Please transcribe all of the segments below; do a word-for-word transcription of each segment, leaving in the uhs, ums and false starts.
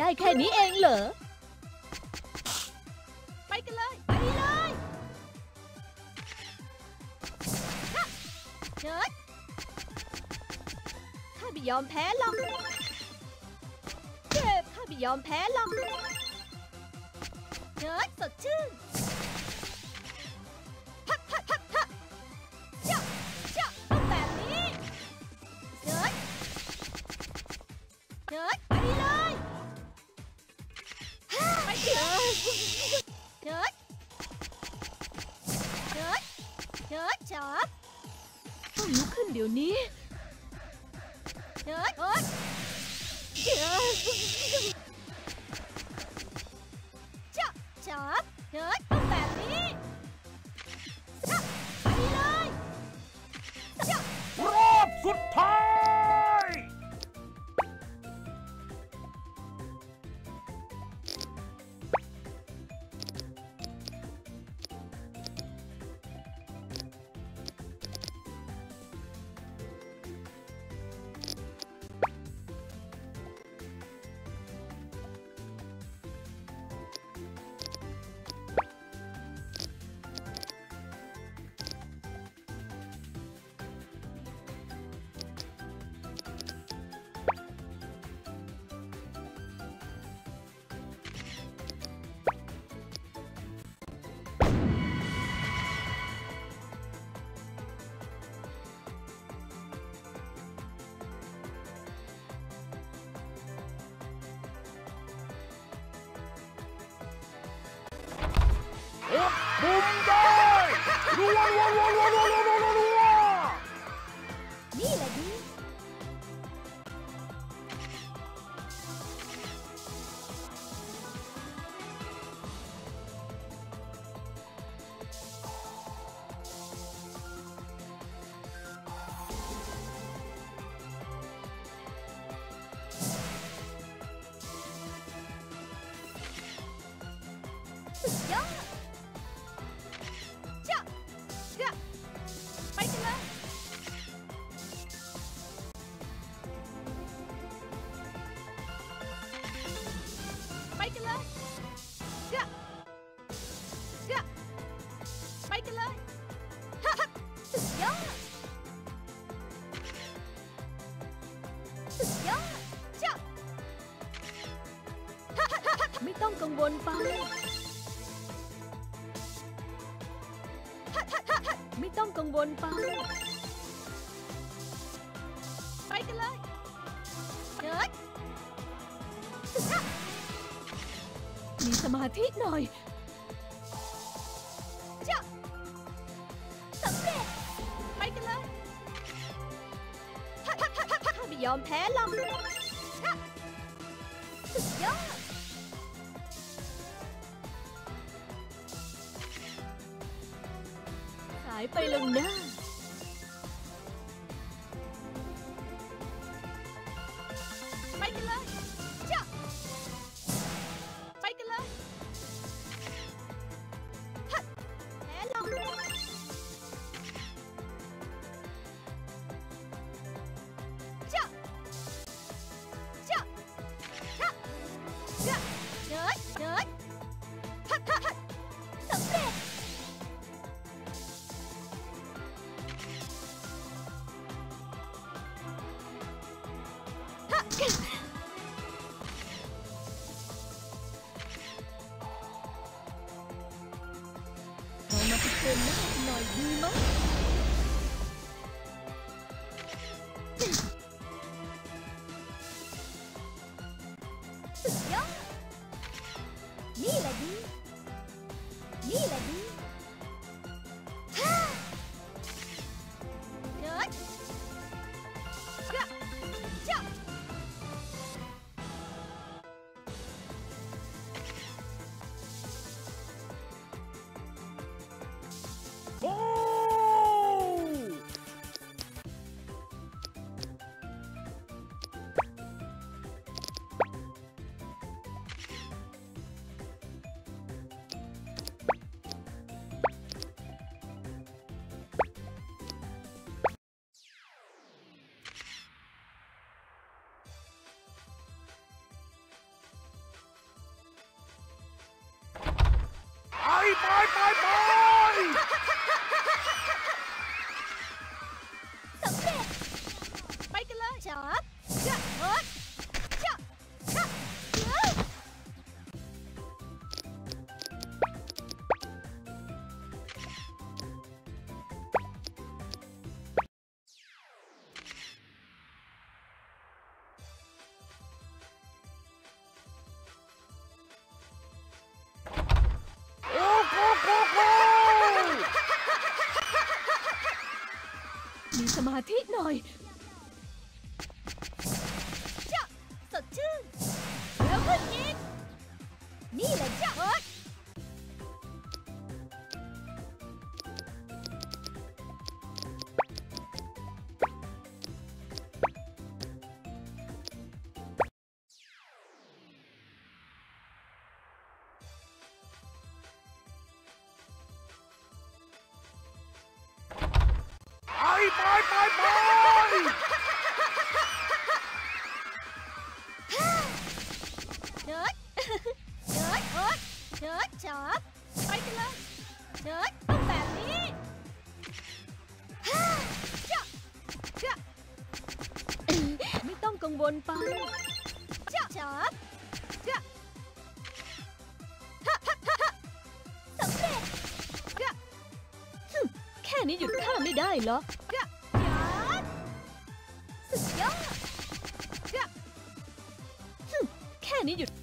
ได้แค่นี้เองเหรอไปกันเลยไปเลยเชิดข้าไม่ยอมแพ้หรอกเจ็บข้าไม่ยอมแพ้หรอกเชิดสดชื่นฮักฮักฮักฮักเจ้าเจ้าต้องแบบนี้เชิดเชิดไปเลยไปเลยเชิดเชิดเชิดจับต้องลุกขึ้นเดี๋ยวนี้เชิดเชิดเชิดจับจับเชิดต้องแบบนี้จับไปเลยจับรอบสุดท้ายบุ้มได้รัวรัวรัวรัวรัวรัวรัวรัวนี่แหละดีสุดยอดจ้ะจ้ะไปกันเลยไปกันเลยจ้ะจ้ะไปกันเลยฮ่าฮ่าสุดยอดสุดยอดจ้ะฮ่าฮ่าฮ่าไม่ต้องกังวลไปไม่ต้องกังวลไปไปกันเลยเดินมีสมาธิหน่อยจ้ะสำเร็จไปกันเลยถ้าถ้าถ้าถ้าถ้าไม่ยอมแพ้หรอกสุดยอดหายไปแล้วนะไปกันเลยจ้ะไปกันเลยฮัทแพ้ลงจ้ะจ้ะจ้ะจ้ะเดินเดินฮัทฮัทฮัทสำเร็จเรามาพิจารณาหน่อยดีมั้ยสุดยอดนี่แหละดีนี่แหละดีฮ่าเดินจ้ะจ้ะโอ้ไปไปไปสำเร็จไปกันเลยจับจับเฮ้ยจับจับเฮ้ยมีสมาธิหน่อยจ้ะสดชื่นเร็วขึ้นอีกนี่แหละจ้ะเฮ้ยไปไปไปเดินเดินเฮ้ยเดินจับไปกันเลยเดินต้องแบบนี้จ้ะจ้ะไม่ต้องกังวลไปจ้ะจับจ้ะสำเร็จจ้ะแค่นี้หยุดข้าไม่ได้เหรอจ้ะสุดยอดจ้ะแค่นี้หยุด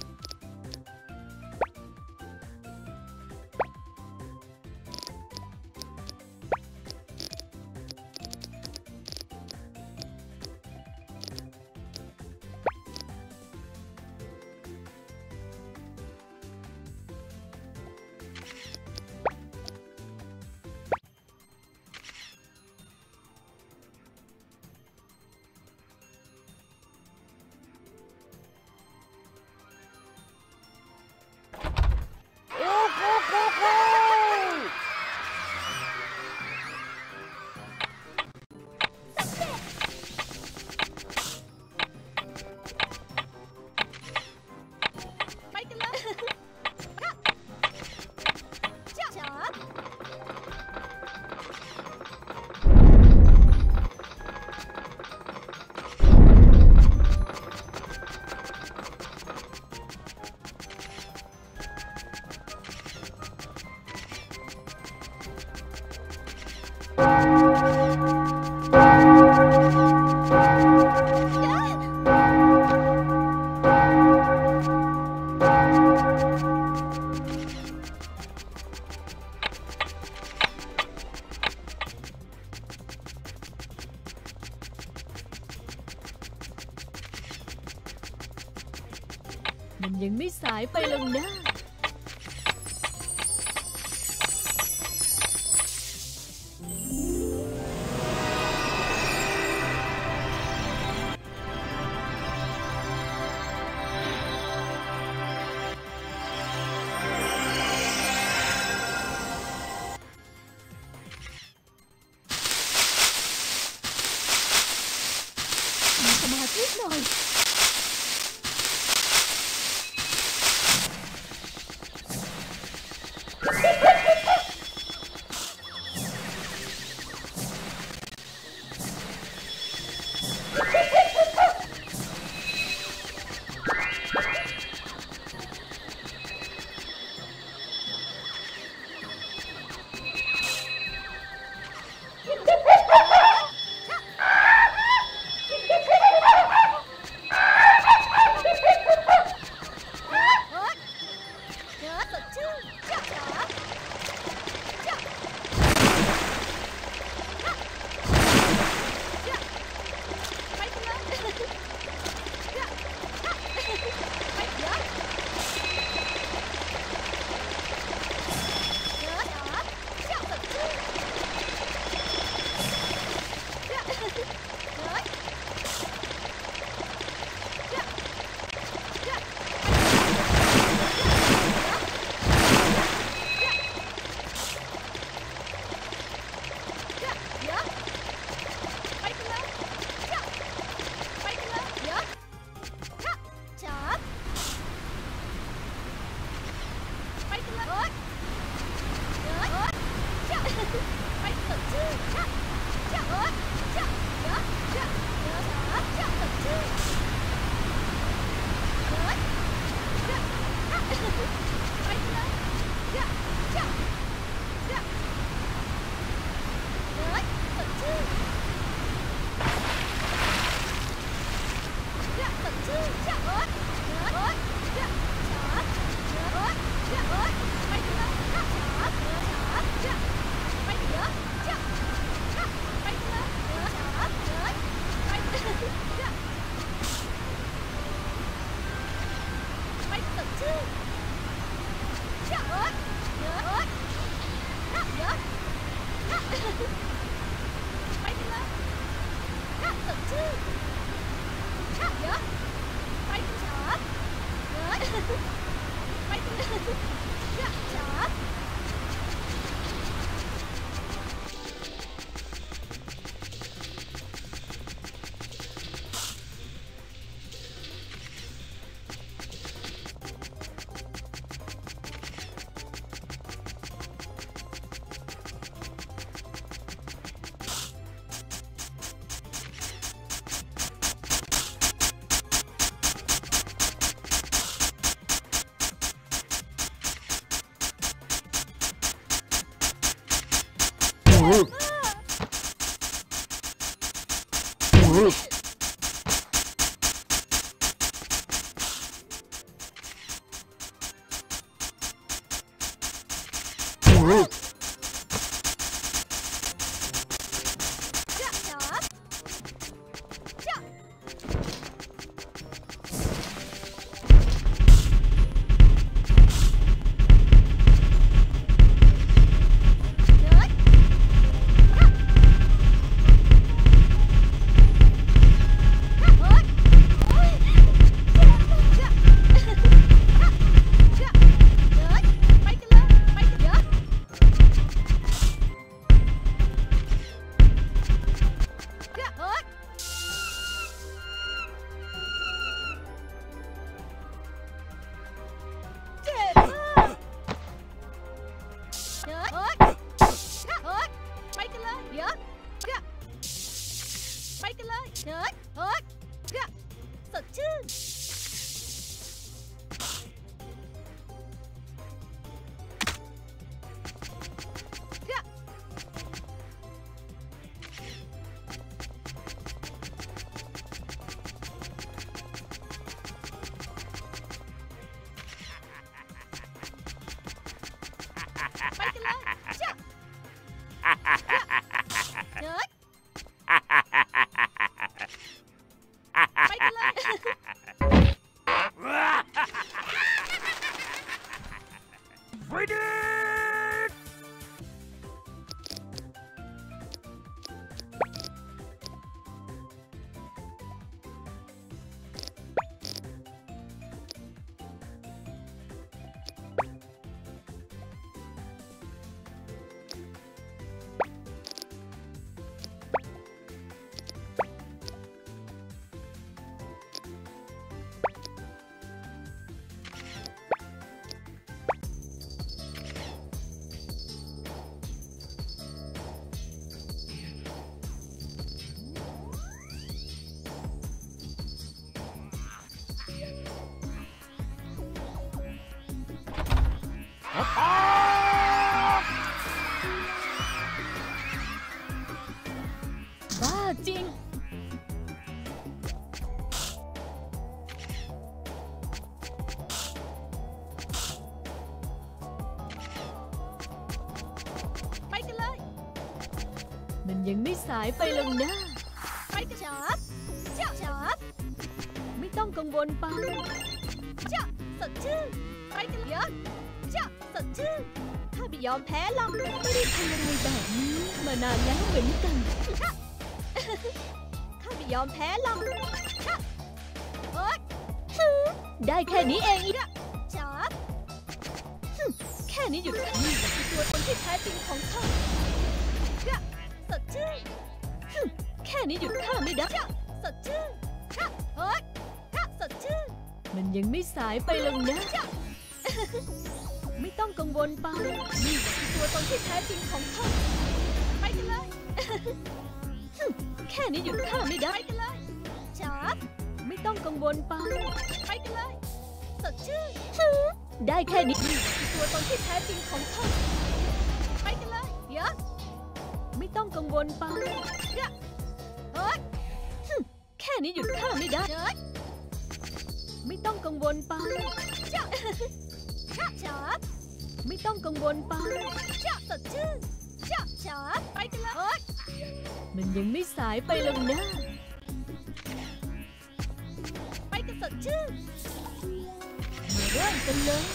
มันยังไม่สายไปลงหน้ามีสมาธิหน่อยไปสดชื่นจ้าจ้าโอ๊ยจ้าเดี๋ยวจ้าเดี๋ยวจ้าจ้าสดชื่นโอ๊ยจ้าไปเลยจ้าจ้าจ้าโอ๊ยสดชื่นจ้าสดชื่นจ้าโอ๊ยโอ๊ยจ้าจ้าโอ๊ยจ้าโอ๊ยไปเลยจ้าจ้าจ้าไปเดี๋ยวจ้าจ้าไปเลยจ้าโอ๊ยไปจ้าไปสดชื่นจ้าโอ๊ยเดี๋ยวโอ๊ยจ้าเดี๋ยวจ้าไปเลยจ้าสดชื่นจ้าเดี๋ยวไปจ้าเดี๋ยวไปเลยจ้าจ้าจริงไปกันเลยมันยังไม่สายไปหรอกนะไปกันจับจับจับไม่ต้องกังวลไปจับสดชื่นไปกันเยอะจับสดชื่นข้าไม่ยอมแพ้หรอกไม่ได้ทำอะไรแบบนี้มานานแล้วเหมือนกันข้าไม่ยอมแพ้หรอกโอ๊ยได้แค่นี้เองอีกอะจ๋าแค่นี้หยุดนี่คือตัวตนที่แท้จริงของข้าสดชื่นแค่นี้หยุดข้าไม่ได้สดชื่นโอ๊ยสดชื่นมันยังไม่สายไปหรอกนะไม่ต้องกังวลไปนี่คือตัวตนที่แท้จริงของข้ากันเลย แค่นี้หยุดข้าไม่ได้กันเลยจ๋าไม่ต้องกังวลไปไปกันเลยสดชื่นได้แค่นี้นี่คือตัวตนที่แท้จริงของข้าไปกันเลยเดี๋ยวไม่ต้องกังวลไปเดี๋ยวเฮ้ยแค่นี้หยุดข้าไม่ได้เฮ้ยไม่ต้องกังวลไปจ้าจ๋าไม่ต้องกังวลไปจ้าสดชื่นจ้าจ๋าไปกันเลยเฮ้ยมันยังไม่สายไปหรอกนะไปกันสดชื่นมาเริ่มกันเลย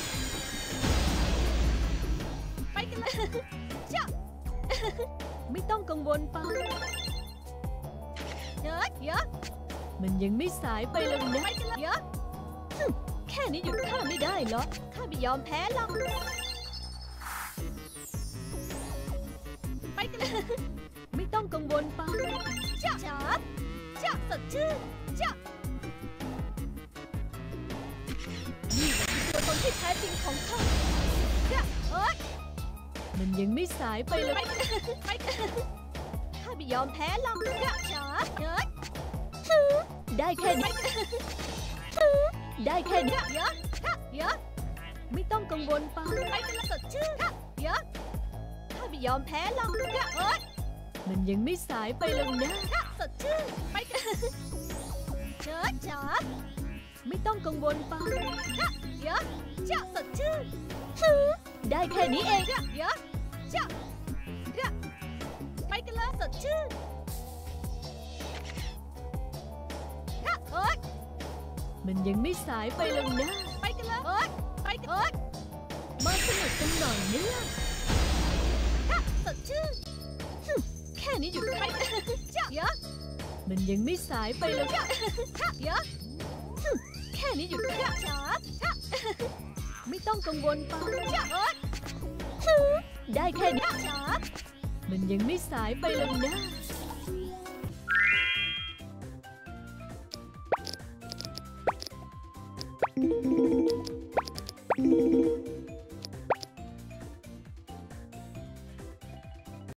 ไปกันเลยจ้าไม่ต้องกังวลไปเดี๋ยวเดี๋ยวมันยังไม่สายไปหรอกนะไปกันเลยเดี๋ยวแค่นี้หยุดข้าไม่ได้หรอกข้าไม่ยอมแพ้หรอกไปกันเลยไม่ต้องกังวลไปจ้าจ๋าจ้าสดชื่นจ้านี่คือตัวตนที่แท้จริงของข้าจ้าเอ้ยมันยังไม่สายไปเลยไปกันไปกันข้าไม่ยอมแพ้หรอกจ้าจ๋าเอ้ยได้แค่นี้ได้แค่นี้เดี๋ยวเดี๋ยวไม่ต้องกังวลไปไปกันเลยสดชื่นเดี๋ยวข้าไม่ยอมแพ้หรอกเอ้ยมันยังไม่สายไปหรอกนะสดชื่นไปกันเจ้าจ๋าไม่ต้องกังวลไปเดี๋ยวเจ้าสดชื่นได้แค่นี้เองเดี๋ยวเจ้าเดี๋ยวไปกันเลยสดชื่นเอ้ยมันยังไม่สายไปหรอกนะไปกันเลยเอ้ยไปกันเอ้ยมาสนุกกันหน่อยเนี่ยสดชื่นแค่นี้หยุดไปจ้าเดี๋ยวมันยังไม่สายไปหรอกเดี๋ยวแค่นี้หยุดจ้าจ๋าไม่ต้องกังวลไปจ้าเอ้ยได้แค่นี้จ๋ามันยังไม่สายไปหรอกนะ Thank you.